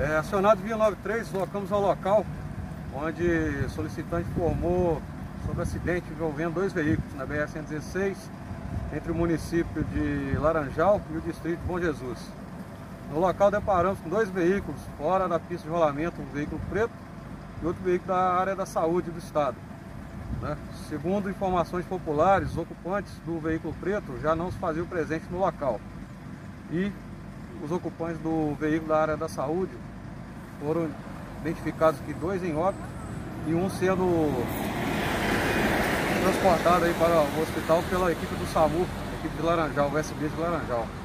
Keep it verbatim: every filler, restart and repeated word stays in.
É, acionado via noventa e três, deslocamos ao local onde o solicitante informou sobre acidente envolvendo dois veículos na B R cento e dezesseis, entre o município de Laranjal e o distrito de Bom Jesus. No local deparamos com dois veículos fora da pista de rolamento, um veículo preto e outro veículo da área da saúde do estado. Né? Segundo informações populares, os ocupantes do veículo preto já não se faziam presente no local. E os ocupantes do veículo da área da saúde foram identificados aqui, dois em óbito e um sendo transportado aí para o hospital pela equipe do SAMU, equipe de Laranjal, o S B de Laranjal.